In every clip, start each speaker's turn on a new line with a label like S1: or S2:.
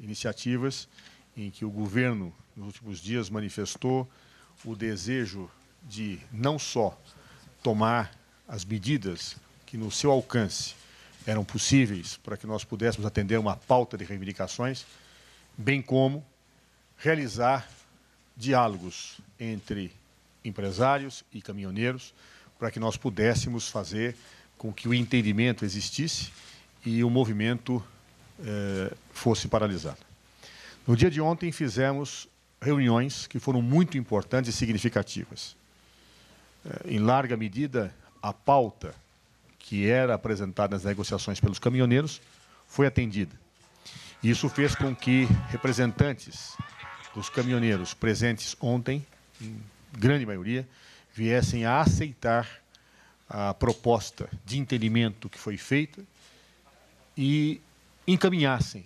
S1: iniciativas em que o governo, nos últimos dias, manifestou o desejo de não só tomar as medidas que, no seu alcance, eram possíveis para que nós pudéssemos atender uma pauta de reivindicações, bem como realizar diálogos entre empresários e caminhoneiros para que nós pudéssemos fazer com que o entendimento existisse e o movimento fosse paralisado. No dia de ontem, fizemos reuniões que foram muito importantes e significativas. Em larga medida, a pauta que era apresentada nas negociações pelos caminhoneiros foi atendida. Isso fez com que representantes dos caminhoneiros presentes ontem, em grande maioria, viessem a aceitar a proposta de entendimento que foi feita e encaminhassem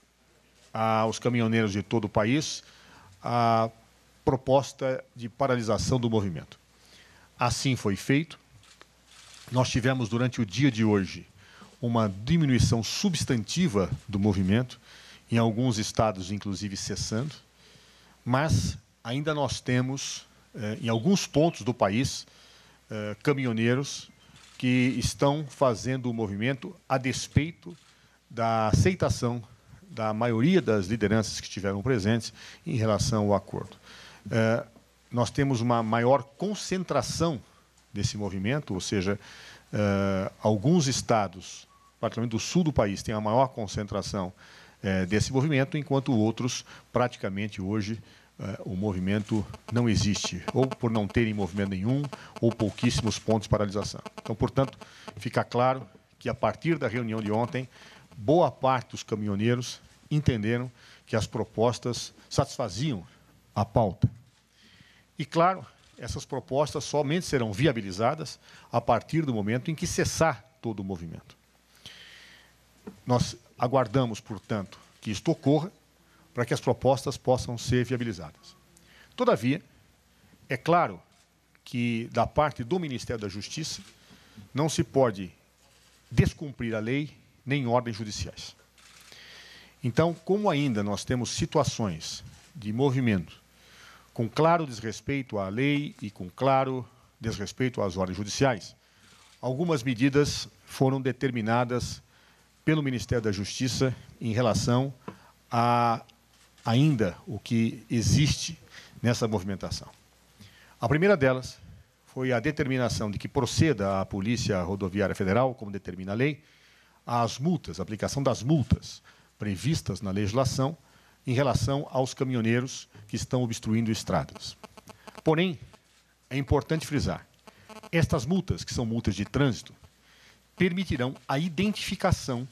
S1: aos caminhoneiros de todo o país a proposta de paralisação do movimento. Assim foi feito. Nós tivemos, durante o dia de hoje, uma diminuição substantiva do movimento, em alguns estados, inclusive, cessando, mas ainda nós temos, em alguns pontos do país, caminhoneiros que estão fazendo o movimento a despeito da aceitação da maioria das lideranças que estiveram presentes em relação ao acordo. Nós temos uma maior concentração desse movimento, ou seja, alguns estados, particularmente do sul do país, têm a maior concentração desse movimento, enquanto outros, praticamente hoje, o movimento não existe, ou por não terem movimento nenhum, ou pouquíssimos pontos de paralisação. Então, portanto, fica claro que, a partir da reunião de ontem, boa parte dos caminhoneiros entenderam que as propostas satisfaziam a pauta. E, claro, essas propostas somente serão viabilizadas a partir do momento em que cessar todo o movimento. Nós aguardamos, portanto, que isto ocorra para que as propostas possam ser viabilizadas. Todavia, é claro que, da parte do Ministério da Justiça, não se pode descumprir a lei nem ordens judiciais. Então, como ainda nós temos situações de movimento com claro desrespeito à lei e com claro desrespeito às ordens judiciais, algumas medidas foram determinadas pelo Ministério da Justiça em relação a ainda o que existe nessa movimentação. A primeira delas foi a determinação de que proceda à Polícia Rodoviária Federal, como determina a lei, as multas, a aplicação das multas previstas na legislação em relação aos caminhoneiros que estão obstruindo estradas. Porém, é importante frisar, estas multas, que são multas de trânsito, permitirão a identificação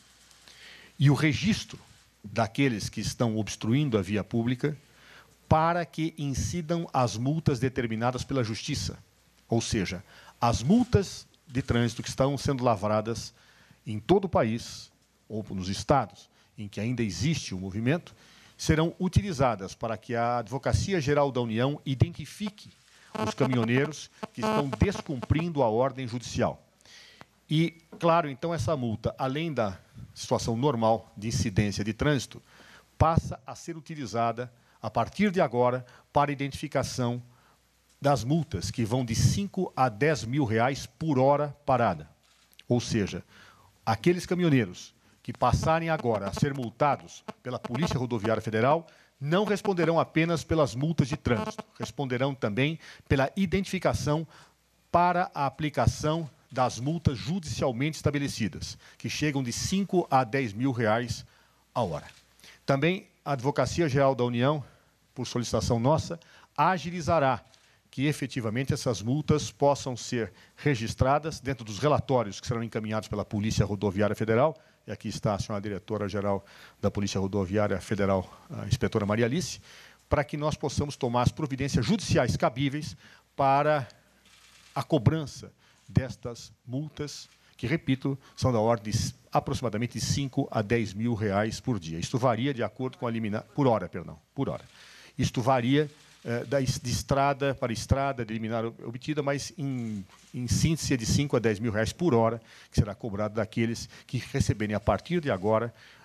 S1: e o registro daqueles que estão obstruindo a via pública para que incidam as multas determinadas pela Justiça. Ou seja, as multas de trânsito que estão sendo lavradas em todo o país, ou nos estados em que ainda existe o movimento, serão utilizadas para que a Advocacia Geral da União identifique os caminhoneiros que estão descumprindo a ordem judicial. E, claro, então, essa multa, além da situação normal de incidência de trânsito, passa a ser utilizada, a partir de agora, para a identificação das multas, que vão de 5 a 10 mil reais por hora parada. Ou seja, aqueles caminhoneiros que passarem agora a ser multados pela Polícia Rodoviária Federal não responderão apenas pelas multas de trânsito, responderão também pela identificação para a aplicação das multas judicialmente estabelecidas, que chegam de 5 a 10 mil reais a hora. Também a Advocacia Geral da União, por solicitação nossa, agilizará que efetivamente essas multas possam ser registradas dentro dos relatórios que serão encaminhados pela Polícia Rodoviária Federal, e aqui está a senhora diretora-geral da Polícia Rodoviária Federal, a inspetora Maria Alice, para que nós possamos tomar as providências judiciais cabíveis para a cobrança destas multas, que, repito, são da ordem de aproximadamente 5 a 10 mil reais por dia. Isto varia de acordo com a liminar... Por hora, perdão, por hora. Isto varia de estrada para estrada, de liminar obtida, mas em síntese é de 5 a 10 mil reais por hora, que será cobrado daqueles que receberem, a partir de agora,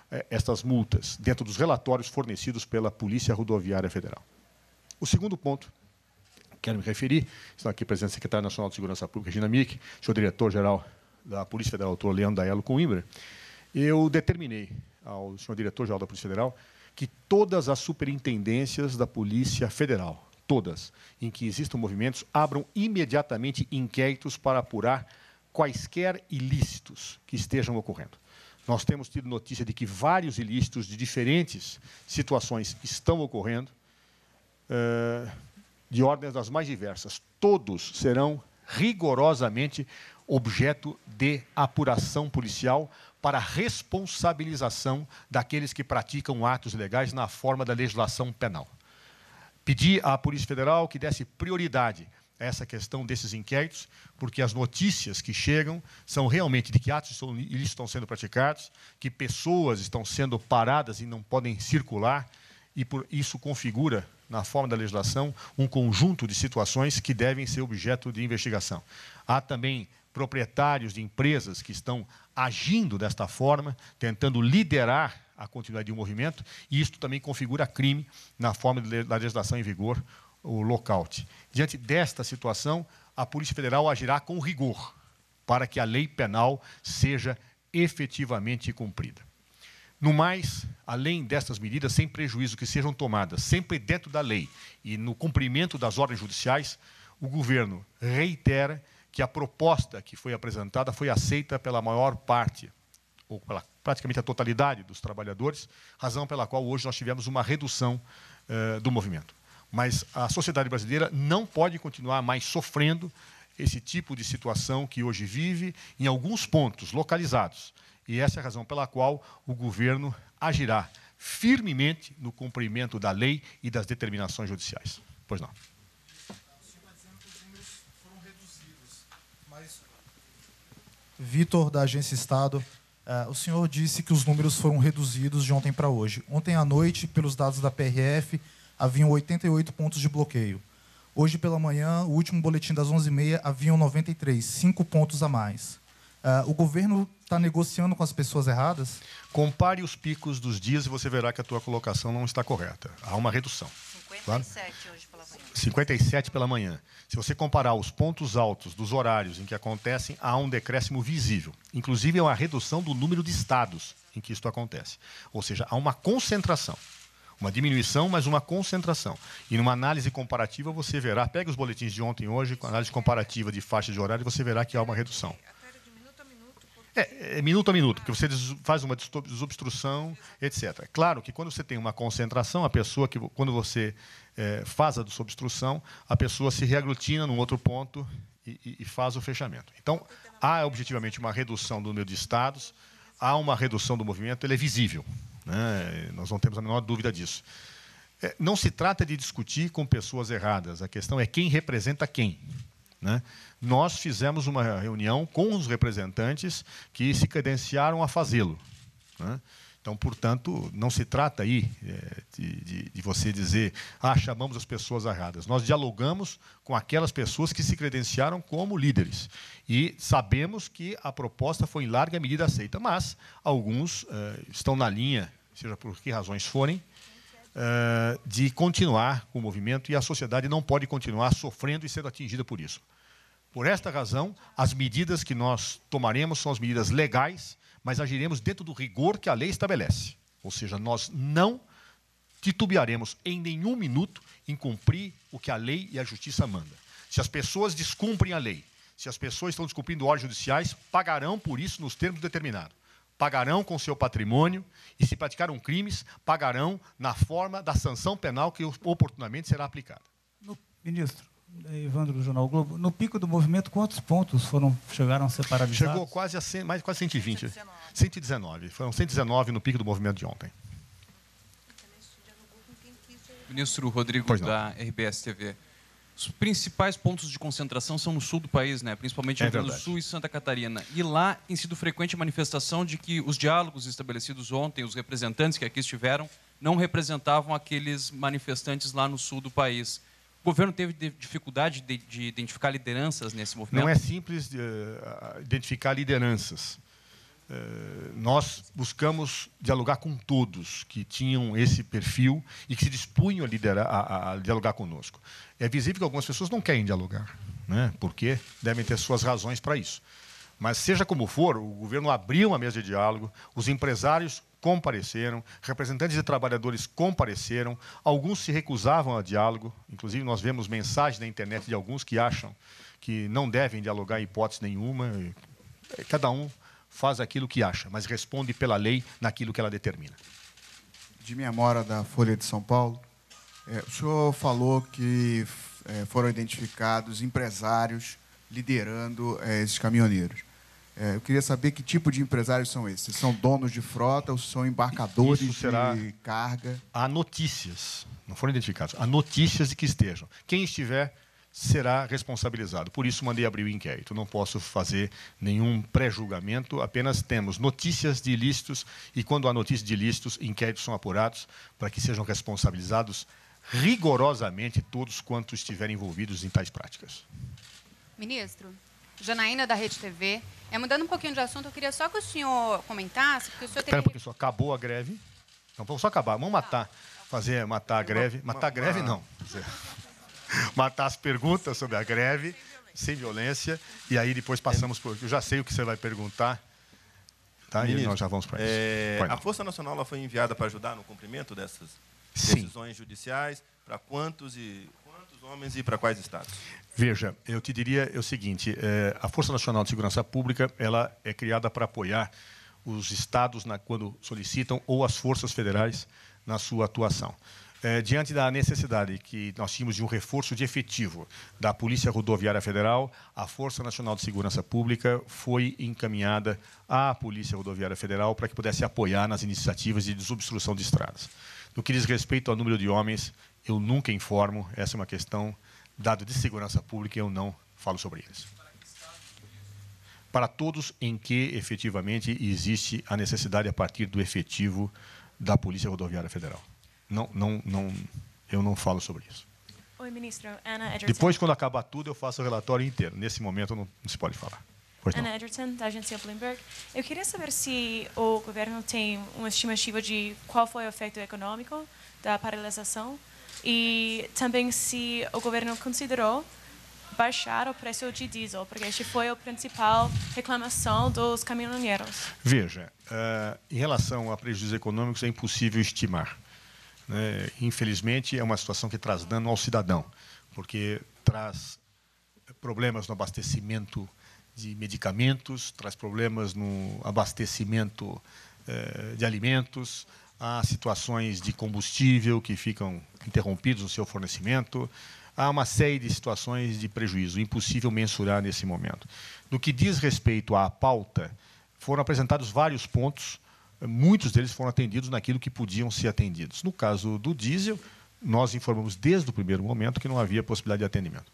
S1: estas multas, dentro dos relatórios fornecidos pela Polícia Rodoviária Federal. O segundo ponto, quero me referir, estão aqui presente o secretário nacional de Segurança Pública, Regina Mick, senhor diretor-geral da Polícia Federal, doutor Leandro Daello Coimbra. Eu determinei ao senhor diretor-geral da Polícia Federal que todas as superintendências da Polícia Federal, todas, em que existam movimentos, abram imediatamente inquéritos para apurar quaisquer ilícitos que estejam ocorrendo. Nós temos tido notícia de que vários ilícitos de diferentes situações estão ocorrendo, de ordens das mais diversas. Todos serão rigorosamente objeto de apuração policial para responsabilização daqueles que praticam atos ilegais na forma da legislação penal. Pedi à Polícia Federal que desse prioridade a essa questão desses inquéritos, porque as notícias que chegam são realmente de que atos ilícitos estão sendo praticados, que pessoas estão sendo paradas e não podem circular, e isso configura, na forma da legislação, um conjunto de situações que devem ser objeto de investigação. Há também proprietários de empresas que estão agindo desta forma, tentando liderar a continuidade de um movimento, e isso também configura crime na forma da legislação em vigor, o lockout. Diante desta situação, a Polícia Federal agirá com rigor para que a lei penal seja efetivamente cumprida. No mais, além destas medidas, sem prejuízo que sejam tomadas, sempre dentro da lei e no cumprimento das ordens judiciais, o governo reitera que a proposta que foi apresentada foi aceita pela maior parte, ou pela praticamente a totalidade dos trabalhadores, razão pela qual hoje nós tivemos uma redução do movimento. Mas a sociedade brasileira não pode continuar mais sofrendo esse tipo de situação que hoje vive em alguns pontos localizados. E essa é a razão pela qual o governo agirá firmemente no cumprimento da lei e das determinações judiciais. Pois não.
S2: O senhor está dizendo que os números foram reduzidos, mas... Vitor, da Agência Estado, o senhor disse que os números foram reduzidos de ontem para hoje. Ontem à noite, pelos dados da PRF, haviam 88 pontos de bloqueio. Hoje pela manhã, o último boletim das 11h30, haviam 93, 5 pontos a mais. O governo está negociando com as pessoas erradas?
S1: Compare os picos dos dias e você verá que a tua colocação não está correta. Há uma redução.
S3: 57 claro? Hoje pela manhã.
S1: 57 pela manhã. Se você comparar os pontos altos dos horários em que acontecem, há um decréscimo visível. Inclusive, é uma redução do número de estados em que isto acontece. Ou seja, há uma concentração. Uma diminuição, mas uma concentração. E numa análise comparativa, você verá, pega os boletins de ontem e hoje, com análise comparativa de faixa de horário, você verá que há uma redução. É minuto a minuto, porque você faz uma desobstrução, etc. Claro que quando você tem uma concentração, a pessoa, quando você faz a desobstrução, a pessoa se reaglutina num outro ponto e faz o fechamento. Então, há objetivamente uma redução do número de estados, há uma redução do movimento, ele é visível. Né? Nós não temos a menor dúvida disso. Não se trata de discutir com pessoas erradas, a questão é quem representa quem. Né? Nós fizemos uma reunião com os representantes que se credenciaram a fazê-lo. Né? Então, portanto, não se trata aí de você dizer, chamamos as pessoas erradas. Nós dialogamos com aquelas pessoas que se credenciaram como líderes. E sabemos que a proposta foi em larga medida aceita, mas alguns estão na linha, seja por que razões forem, de continuar com o movimento, e a sociedade não pode continuar sofrendo e sendo atingida por isso. Por esta razão, as medidas que nós tomaremos são as medidas legais, mas agiremos dentro do rigor que a lei estabelece. Ou seja, nós não titubearemos em nenhum minuto em cumprir o que a lei e a justiça mandam. Se as pessoas descumprem a lei, se as pessoas estão descumprindo ordens judiciais, pagarão por isso nos termos determinados. Pagarão com seu patrimônio e, se praticaram crimes, pagarão na forma da sanção penal que oportunamente será aplicada.
S4: Ministro, Evandro do Jornal o Globo, no pico do movimento, quantos pontos chegaram a ser paralisados?
S1: Chegou quase a quase 120. 119. Foram 119 no pico do movimento de ontem.
S5: Ministro Rodrigo, da RBS TV. Os principais pontos de concentração são no sul do país, né? Principalmente no Rio Grande do Sul e Santa Catarina. E lá tem sido frequente a manifestação de que os diálogos estabelecidos ontem, os representantes que aqui estiveram, não representavam aqueles manifestantes lá no sul do país. O governo teve dificuldade de identificar lideranças nesse movimento?
S1: Não é simples identificar lideranças. nós buscamos dialogar com todos que tinham esse perfil e que se dispunham a dialogar conosco. É visível que algumas pessoas não querem dialogar, né? Porque devem ter suas razões para isso. Mas, seja como for, o governo abriu uma mesa de diálogo, os empresários compareceram, representantes de trabalhadores compareceram, alguns se recusavam a diálogo, inclusive nós vemos mensagens na internet de alguns que acham que não devem dialogar em hipótese nenhuma. Cada um faz aquilo que acha, mas responde pela lei naquilo que ela determina.
S6: De minha mora da Folha de São Paulo, o senhor falou que foram identificados empresários liderando esses caminhoneiros. Eu queria saber que tipo de empresários são esses. São donos de frota ou são embarcadores de carga?
S1: Há notícias, não foram identificados, há notícias de que estejam. Quem estiver será responsabilizado. Por isso, mandei abrir o inquérito. Não posso fazer nenhum pré-julgamento, apenas temos notícias de ilícitos e, quando há notícias de ilícitos, inquéritos são apurados para que sejam responsabilizados rigorosamente todos quantos estiverem envolvidos em tais práticas.
S3: Ministro, Janaína, da Rede TV. Mudando um pouquinho de assunto, eu queria só que o senhor comentasse, porque o senhor
S1: Espera um pouquinho, só acabou a greve. Não, vamos só acabar. Vamos matar a greve. Matar a greve, não. Matar as perguntas sobre a greve, sem violência, e aí depois passamos por... Eu já sei o que você vai perguntar, tá? E nós já vamos para isso.
S7: A Força Nacional ela foi enviada para ajudar no cumprimento dessas decisões judiciais? Para quantos homens e para quais estados?
S1: Veja, eu te diria o seguinte, a Força Nacional de Segurança Pública ela é criada para apoiar os estados quando solicitam ou as forças federais na sua atuação. Diante da necessidade que nós tínhamos de um reforço de efetivo da Polícia Rodoviária Federal, a Força Nacional de Segurança Pública foi encaminhada à Polícia Rodoviária Federal para que pudesse apoiar nas iniciativas de desobstrução de estradas. No que diz respeito ao número de homens, eu nunca informo, essa é uma questão, dado de segurança pública, eu não falo sobre eles. Para todos em que, efetivamente, existe a necessidade a partir do efetivo da Polícia Rodoviária Federal. Eu não falo sobre isso.
S8: Oi, ministro. Ana Edgerton.
S1: Depois, quando acabar tudo, eu faço o relatório inteiro. Nesse momento, não se pode falar.
S8: Ana Edgerton, da agência Bloomberg. Eu queria saber se o governo tem uma estimativa de qual foi o efeito econômico da paralisação e também se o governo considerou baixar o preço de diesel, porque este foi a principal reclamação dos caminhoneiros.
S1: Veja, em relação a prejuízos econômicos, é impossível estimar. Infelizmente, é uma situação que traz dano ao cidadão, porque traz problemas no abastecimento de medicamentos, traz problemas no abastecimento de alimentos, há situações de combustível que ficam interrompidos no seu fornecimento, há uma série de situações de prejuízo, impossível mensurar nesse momento. No que diz respeito à pauta, foram apresentados vários pontos, muitos deles foram atendidos naquilo que podiam ser atendidos. No caso do diesel, nós informamos desde o primeiro momento que não havia possibilidade de atendimento.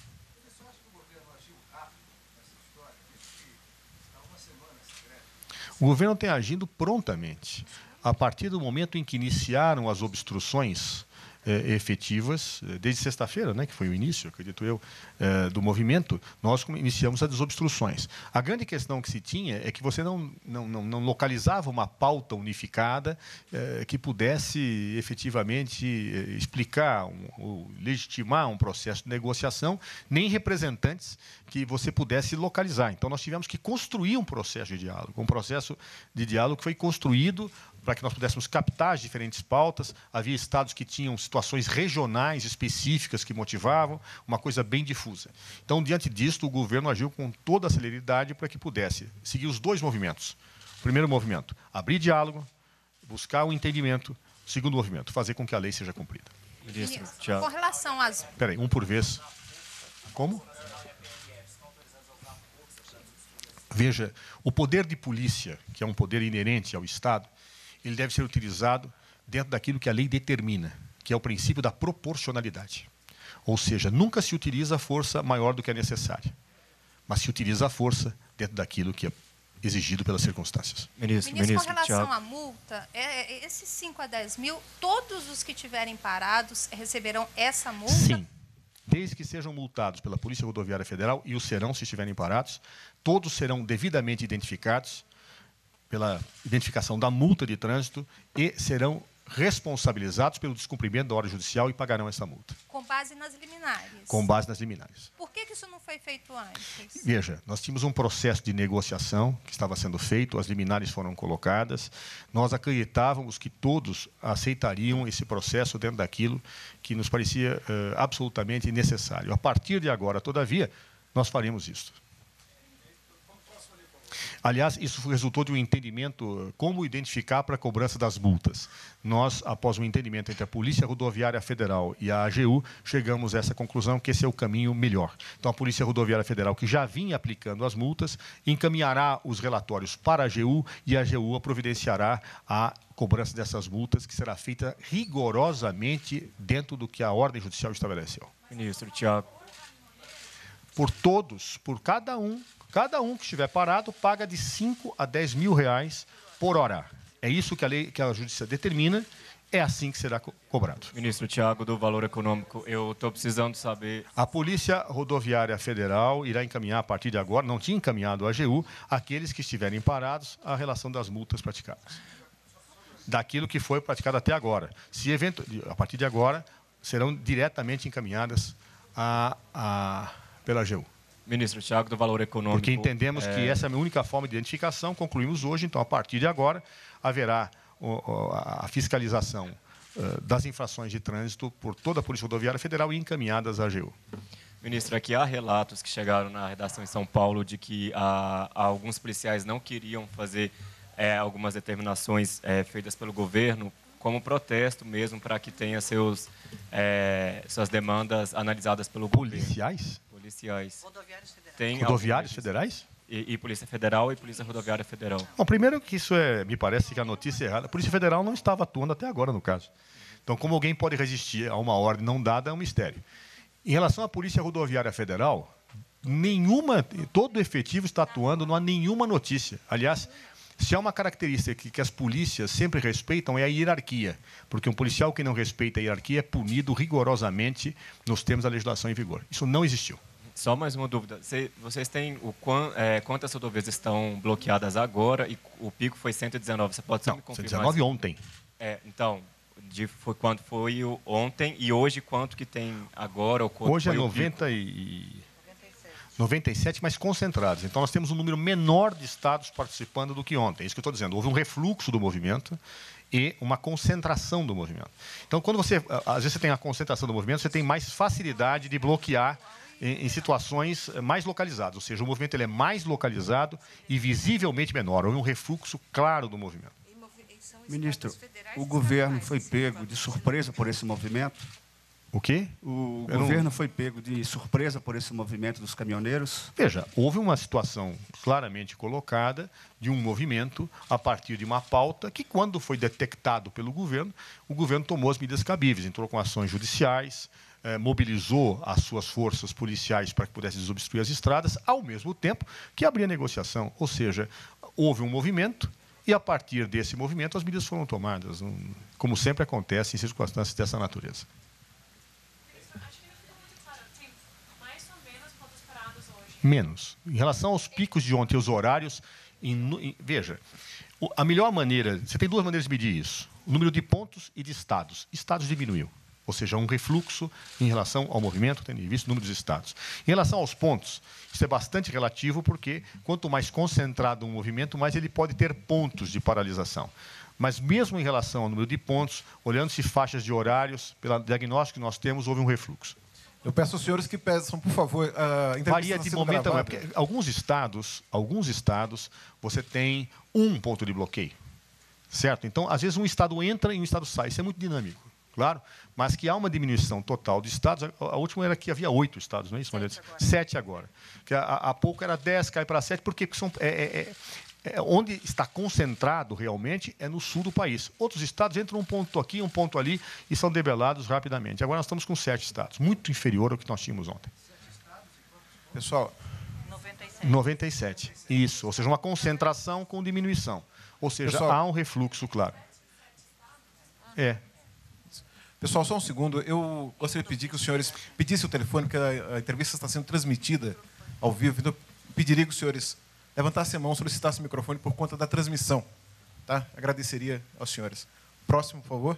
S1: O governo tem agido prontamente. A partir do momento em que iniciaram as obstruções efetivas, desde sexta-feira, né, que foi o início, acredito eu, do movimento, nós iniciamos as desobstruções. A grande questão que se tinha é que você não localizava uma pauta unificada que pudesse efetivamente explicar ou legitimar um processo de negociação, nem representantes que você pudesse localizar. Então, nós tivemos que construir um processo de diálogo que foi construído para que nós pudéssemos captar as diferentes pautas. Havia estados que tinham situações regionais específicas que motivavam, uma coisa bem difusa. Então, diante disto, o governo agiu com toda a celeridade para que pudesse seguir os dois movimentos. O primeiro movimento, abrir diálogo, buscar o entendimento. O segundo movimento, fazer com que a lei seja cumprida.
S3: Ministro, com relação às...
S1: Espera aí, um por vez. Como? Veja, o poder de polícia, que é um poder inerente ao Estado, ele deve ser utilizado dentro daquilo que a lei determina, que é o princípio da proporcionalidade. Ou seja, nunca se utiliza a força maior do que é necessária, mas se utiliza a força dentro daquilo que é exigido pelas circunstâncias.
S3: Ministro, com relação à multa, esses 5 a 10 mil, todos os que tiverem parados receberão essa multa?
S1: Sim. Desde que sejam multados pela Polícia Rodoviária Federal, e o serão se estiverem parados, todos serão devidamente identificados, pela identificação da multa de trânsito e serão responsabilizados pelo descumprimento da ordem judicial e pagarão essa multa.
S3: Com base nas liminares?
S1: Com base nas liminares.
S3: Por que isso não foi feito antes?
S1: Veja, nós tínhamos um processo de negociação que estava sendo feito, as liminares foram colocadas, nós acreditávamos que todos aceitariam esse processo dentro daquilo que nos parecia absolutamente necessário. A partir de agora, todavia, nós faremos isso. Aliás, isso resultou de um entendimento como identificar para a cobrança das multas. Nós, após um entendimento entre a Polícia Rodoviária Federal e a AGU, chegamos a essa conclusão que esse é o caminho melhor. Então, a Polícia Rodoviária Federal, que já vinha aplicando as multas, encaminhará os relatórios para a AGU e a AGU providenciará a cobrança dessas multas, que será feita rigorosamente dentro do que a ordem judicial estabeleceu.
S9: Ministro Tiago.
S1: Por todos, por cada um que estiver parado paga de 5 a 10 mil reais por hora. É isso que a lei, que a Justiça determina, é assim que será cobrado.
S9: Ministro Tiago, do Valor Econômico, eu estou precisando saber...
S1: A Polícia Rodoviária Federal irá encaminhar, a partir de agora, não tinha encaminhado a AGU, aqueles que estiverem parados, a relação das multas praticadas. Daquilo que foi praticado até agora. A partir de agora, serão diretamente encaminhadas pela AGU.
S9: Ministro Tiago, do Valor Econômico...
S1: Porque entendemos que essa é a única forma de identificação, concluímos hoje, então, a partir de agora, haverá a fiscalização das infrações de trânsito por toda a Polícia Rodoviária Federal e encaminhadas à AGU.
S9: Ministro, aqui há relatos que chegaram na redação em São Paulo de que alguns policiais não queriam fazer algumas determinações feitas pelo governo, como protesto mesmo, para que tenha suas demandas analisadas pelo governo.
S1: Policiais?
S9: Policiais.
S10: Rodoviários federais.
S9: Tem
S1: rodoviários federais?
S9: E Polícia Federal e Polícia Rodoviária Federal.
S1: Bom, primeiro que isso me parece que a notícia é errada. A Polícia Federal não estava atuando até agora, no caso. Então, como alguém pode resistir a uma ordem não dada, é um mistério. Em relação à Polícia Rodoviária Federal, todo efetivo está atuando, não há nenhuma notícia. Aliás, se há uma característica que as polícias sempre respeitam, é a hierarquia. Porque um policial que não respeita a hierarquia é punido rigorosamente nos termos da legislação em vigor. Isso não existiu.
S9: Só mais uma dúvida. Vocês têm quantas rodovias estão bloqueadas agora e o pico foi 119? Você pode me confirmar?
S1: 119 ontem.
S9: Então, quanto foi ontem e hoje quanto que tem agora?
S1: Hoje é 97, mas concentrados. Então, nós temos um número menor de estados participando do que ontem. É isso que eu estou dizendo. Houve um refluxo do movimento e uma concentração do movimento. Então, quando às vezes você tem a concentração do movimento, você tem mais facilidade de bloquear em situações mais localizadas, ou seja, o movimento ele é mais localizado e visivelmente menor. Houve um refluxo claro do movimento.
S6: Ministro, o governo foi pego de surpresa por esse movimento?
S1: O quê?
S6: O governo foi pego de surpresa por esse movimento dos caminhoneiros?
S1: Veja, houve uma situação claramente colocada de um movimento a partir de uma pauta que, quando foi detectado pelo governo, o governo tomou as medidas cabíveis, entrou com ações judiciais, mobilizou as suas forças policiais para que pudesse desobstruir as estradas, ao mesmo tempo que abria negociação. Ou seja, houve um movimento e, a partir desse movimento, as medidas foram tomadas, como sempre acontece em circunstâncias dessa natureza. Menos. Em relação aos picos de ontem, os horários... Veja, a melhor maneira... Você tem duas maneiras de medir isso. O número de pontos e de estados. Estados diminuiu. Ou seja, um refluxo em relação ao movimento, tendo em vista o número dos estados. Em relação aos pontos, isso é bastante relativo, porque quanto mais concentrado um movimento, mais ele pode ter pontos de paralisação. Mas mesmo em relação ao número de pontos, olhando-se faixas de horários, pelo diagnóstico que nós temos, houve um refluxo.
S11: Eu peço aos senhores que peçam, por favor, a
S1: varia de momento a momento, porque alguns estados, você tem um ponto de bloqueio, certo? Então, às vezes, um estado entra e um estado sai. Isso é muito dinâmico, claro, mas que há uma diminuição total de estados. A última era que havia 8 estados, não é isso, Maria? 7 agora. Que há pouco era 10, cai para 7, porque onde está concentrado realmente é no sul do país. Outros estados entram um ponto aqui, um ponto ali e são debelados rapidamente. Agora nós estamos com 7 estados, muito inferior ao que nós tínhamos ontem.
S11: Pessoal,
S1: 97. Isso, ou seja, uma concentração com diminuição. Ou seja, pessoal, há um refluxo, claro.
S11: Pessoal, só um segundo. Eu gostaria de pedir que os senhores pedissem o telefone, porque a entrevista está sendo transmitida ao vivo. Então, eu pediria que os senhores levantasse a mão, solicitasse o microfone por conta da transmissão. Tá? Agradeceria aos senhores. Próximo, por favor.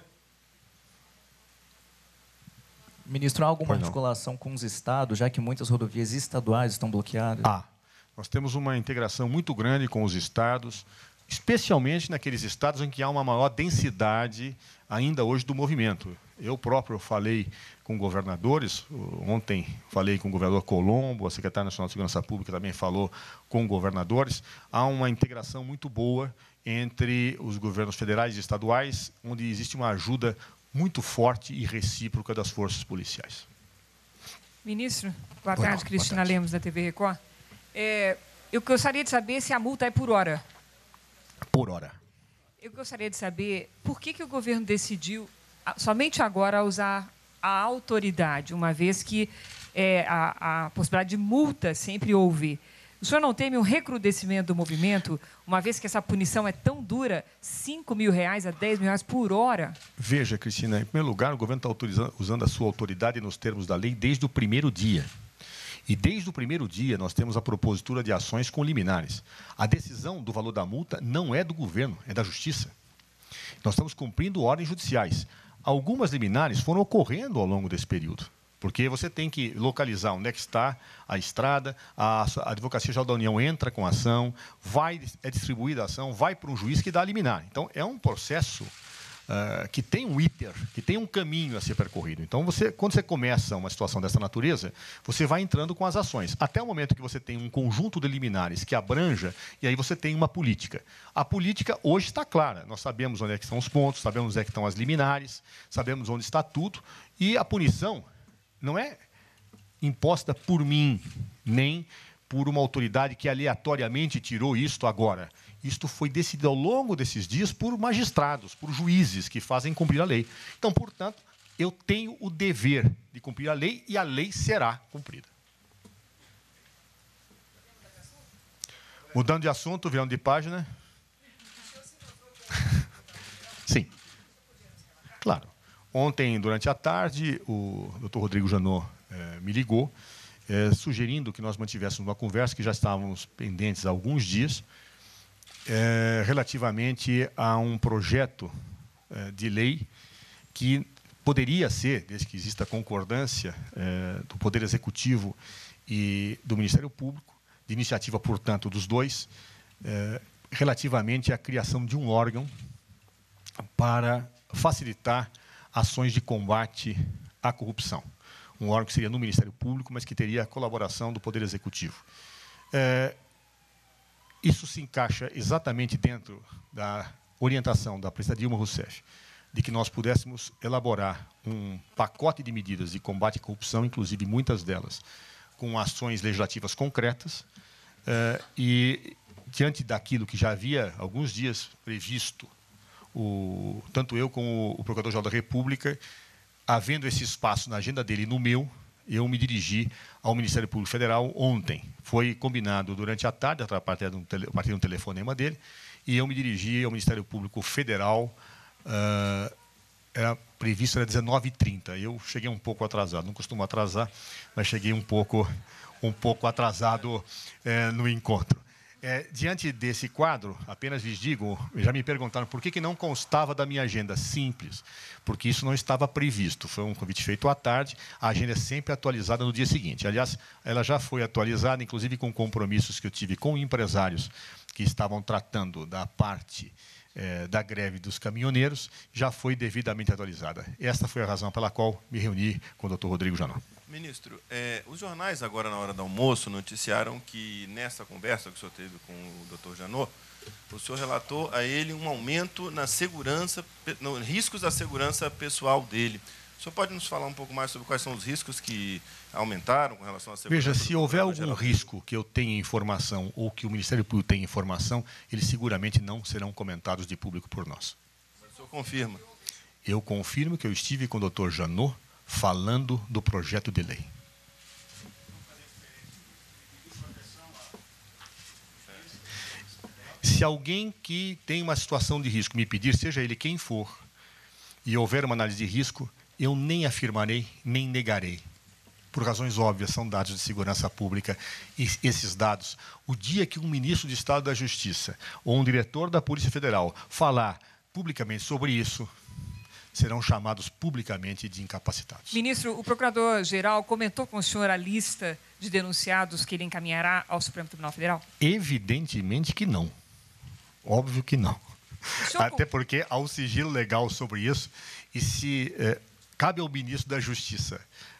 S10: Ministro, há alguma articulação com os estados, já que muitas rodovias estaduais estão bloqueadas?
S1: Nós temos uma integração muito grande com os estados, especialmente naqueles estados em que há uma maior densidade ainda hoje do movimento. Eu próprio falei com governadores, ontem falei com o governador Colombo, a secretária nacional de Segurança Pública também falou com governadores. Há uma integração muito boa entre os governos federais e estaduais, onde existe uma ajuda muito forte e recíproca das forças policiais.
S12: Ministro, boa tarde, Cristina Lemos, da TV Record. Eu gostaria de saber se a multa é por hora.
S1: Por hora.
S12: Eu gostaria de saber por que o governo decidiu somente agora usar a autoridade, uma vez que a possibilidade de multa sempre houve. O senhor não teme um recrudescimento do movimento, uma vez que essa punição é tão dura, R$5.000 a R$10.000 por hora?
S1: Veja, Cristina, em primeiro lugar, o governo está usando a sua autoridade nos termos da lei desde o primeiro dia. E desde o primeiro dia nós temos a propositura de ações com liminares. A decisão do valor da multa não é do governo, é da Justiça. Nós estamos cumprindo ordens judiciais. Algumas liminares foram ocorrendo ao longo desse período, porque você tem que localizar onde é que está a estrada, a Advocacia Geral da União entra com a ação, é distribuída a ação, vai para um juiz que dá a liminar. Então, é um processo que tem um iter, que tem um caminho a ser percorrido. Então, quando você começa uma situação dessa natureza, você vai entrando com as ações, até o momento que você tem um conjunto de liminares que abranja, e aí você tem uma política. A política hoje está clara, nós sabemos onde é que estão os pontos, sabemos onde é que estão as liminares, sabemos onde está tudo, e a punição não é imposta por mim, nem por uma autoridade que aleatoriamente tirou isto agora. Isto foi decidido ao longo desses dias por magistrados, por juízes que fazem cumprir a lei. Então, portanto, eu tenho o dever de cumprir a lei e a lei será cumprida. Mudando de assunto, virando de página. Sim. Claro. Ontem, durante a tarde, o Dr. Rodrigo Janot me ligou, sugerindo que nós mantivéssemos uma conversa que já estávamos pendentes há alguns dias, relativamente a um projeto de lei que poderia ser, desde que exista concordância do Poder Executivo e do Ministério Público, de iniciativa, portanto, dos dois, relativamente à criação de um órgão para facilitar ações de combate à corrupção. Um órgão que seria no Ministério Público, mas que teria a colaboração do Poder Executivo. Isso se encaixa exatamente dentro da orientação da presidenta Dilma Rousseff, de que nós pudéssemos elaborar um pacote de medidas de combate à corrupção, inclusive muitas delas com ações legislativas concretas, e diante daquilo que já havia alguns dias previsto, tanto eu como o Procurador-Geral da República, havendo esse espaço na agenda dele e no meu, eu me dirigi ao Ministério Público Federal ontem. Foi combinado durante a tarde, a partir de um telefonema dele, e eu me dirigi ao Ministério Público Federal, era previsto, era 19h30. Eu cheguei um pouco atrasado, não costumo atrasar, mas cheguei um pouco atrasado no encontro. Diante desse quadro, apenas lhes digo, já me perguntaram por que não constava da minha agenda. Simples, porque isso não estava previsto. Foi um convite feito à tarde, a agenda é sempre atualizada no dia seguinte. Aliás, ela já foi atualizada, inclusive com compromissos que eu tive com empresários que estavam tratando da parte da greve dos caminhoneiros, já foi devidamente atualizada. Esta foi a razão pela qual me reuni com o Dr. Rodrigo Janot.
S7: Ministro, os jornais agora na hora do almoço noticiaram que nessa conversa que o senhor teve com o Dr. Janot, o senhor relatou a ele um aumento na segurança, riscos à segurança pessoal dele. O senhor pode nos falar um pouco mais sobre quais são os riscos que aumentaram com relação à segurança?
S1: Veja, se houver algum risco que eu tenha informação ou que o Ministério Público tenha informação, eles seguramente não serão comentados de público por nós.
S7: Mas o senhor confirma?
S1: Eu confirmo que eu estive com o Dr. Janot falando do projeto de lei. Se alguém que tem uma situação de risco me pedir, seja ele quem for, e houver uma análise de risco, eu nem afirmarei, nem negarei. por razões óbvias, são dados de segurança pública. E esses dados, o dia que um ministro de Estado da Justiça ou um diretor da Polícia Federal falar publicamente sobre isso, serão chamados publicamente de incapacitados.
S12: Ministro, o procurador-geral comentou com o senhor a lista de denunciados que ele encaminhará ao Supremo Tribunal Federal?
S1: Evidentemente que não. Óbvio que não. Até porque há um sigilo legal sobre isso, e se cabe ao ministro da Justiça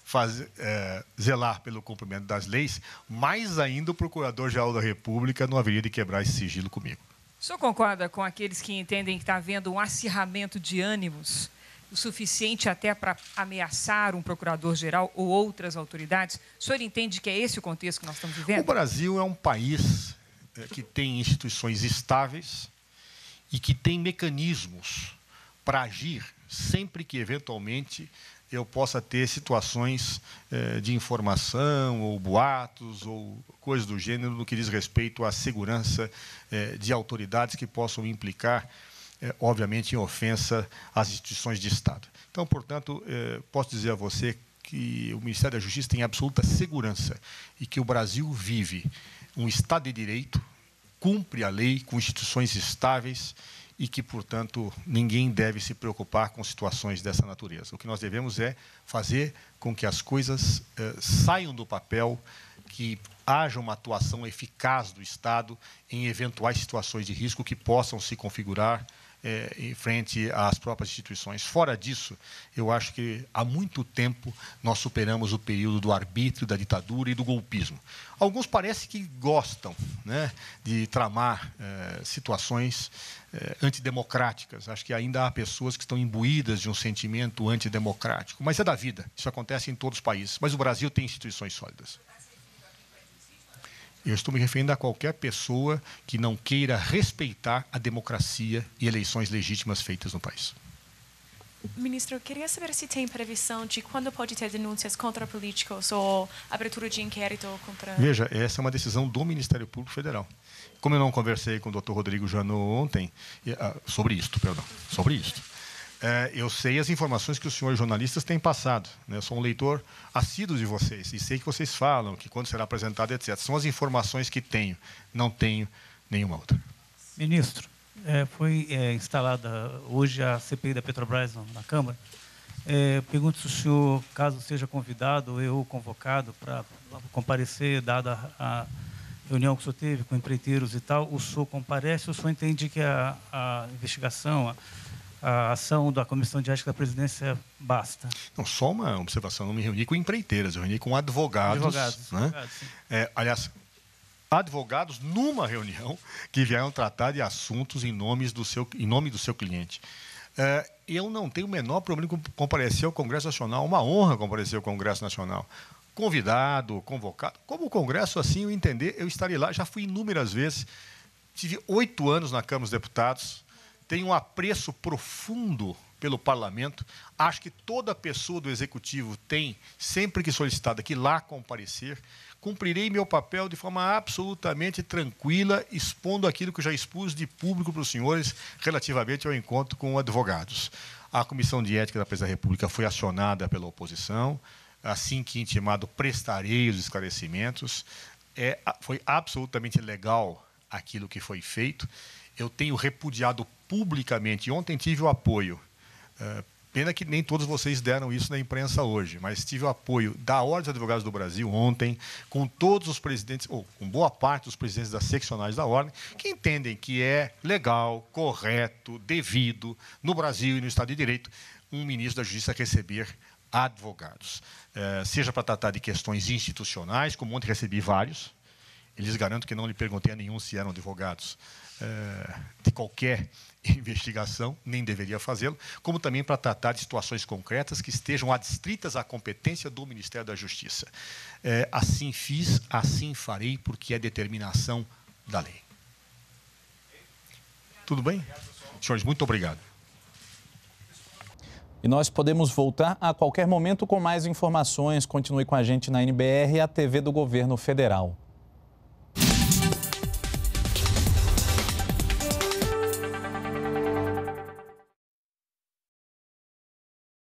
S1: zelar pelo cumprimento das leis, mais ainda o Procurador-Geral da República não haveria de quebrar esse sigilo comigo.
S12: O senhor concorda com aqueles que entendem que está havendo um acirramento de ânimos o suficiente até para ameaçar um procurador-geral ou outras autoridades? O senhor entende que é esse o contexto que nós estamos vivendo?
S1: O Brasil é um país que tem instituições estáveis e que tem mecanismos para agir sempre que, eventualmente, eu possa ter situações de informação ou boatos ou coisas do gênero no que diz respeito à segurança de autoridades que possam implicar, obviamente, em ofensa às instituições de Estado. Então, portanto, posso dizer a você que o Ministério da Justiça tem absoluta segurança e que o Brasil vive um Estado de Direito, cumpre a lei com instituições estáveis e que, portanto, ninguém deve se preocupar com situações dessa natureza. O que nós devemos é fazer com que as coisas saiam do papel, que haja uma atuação eficaz do Estado em eventuais situações de risco que possam se configurar em frente às próprias instituições. Fora disso, eu acho que há muito tempo nós superamos o período do arbítrio, da ditadura e do golpismo. Alguns parece que gostam, né, de tramar situações antidemocráticas. Acho que ainda há pessoas que estão imbuídas de um sentimento antidemocrático, mas é da vida. Isso acontece em todos os países. Mas o Brasil tem instituições sólidas. Eu estou me referindo a qualquer pessoa que não queira respeitar a democracia e eleições legítimas feitas no país.
S8: Ministro, eu queria saber se tem previsão de quando pode ter denúncias contra políticos ou abertura de inquérito contra...
S1: Veja, essa é uma decisão do Ministério Público Federal. Como eu não conversei com o Dr. Rodrigo Janot ontem, sobre isto, eu sei as informações que os senhores jornalistas têm passado. Né? Eu sou um leitor assíduo de vocês e sei que vocês falam, que quando será apresentado, etc. São as informações que tenho, não tenho nenhuma outra.
S4: Ministro, foi instalada hoje a CPI da Petrobras na Câmara. Pergunto se o senhor, caso seja convidado ou convocado para comparecer, dada a reunião que o senhor teve com empreiteiros e tal, o senhor comparece ou o senhor entende que a investigação, a ação da Comissão de Ética da Presidência basta?
S1: Não, só uma observação, não me reuni com empreiteiras, eu reuni com advogados. Né? Aliás, advogados numa reunião que vieram tratar de assuntos em nome do seu cliente. Eu não tenho o menor problema com comparecer ao Congresso Nacional, uma honra comparecer ao Congresso Nacional. Convidado, convocado, como o Congresso assim eu entender, eu estarei lá, já fui inúmeras vezes, tive 8 anos na Câmara dos Deputados, tenho um apreço profundo pelo Parlamento, acho que toda pessoa do Executivo tem, sempre que solicitada, que lá comparecer, cumprirei meu papel de forma absolutamente tranquila, expondo aquilo que eu já expus de público para os senhores relativamente ao encontro com advogados. A Comissão de Ética da Presidência da República foi acionada pela oposição, assim que intimado, prestarei os esclarecimentos. Foi absolutamente legal aquilo que foi feito. Eu tenho repudiado publicamente. Ontem tive o apoio, pena que nem todos vocês deram isso na imprensa hoje, mas tive o apoio da Ordem dos Advogados do Brasil ontem, com todos os presidentes, ou com boa parte dos presidentes das seccionais da Ordem, que entendem que é legal, correto, devido, no Brasil e no Estado de Direito, um ministro da Justiça receber advogados. Seja para tratar de questões institucionais, como ontem recebi vários, eles garanto que não lhe perguntei a nenhum se eram advogados de qualquer investigação, nem deveria fazê-lo, como também para tratar de situações concretas que estejam adstritas à competência do Ministério da Justiça. Assim fiz, assim farei, porque é determinação da lei. Tudo bem? Senhores, muito obrigado.
S13: E nós podemos voltar a qualquer momento com mais informações. Continue com a gente na NBR e a TV do Governo Federal.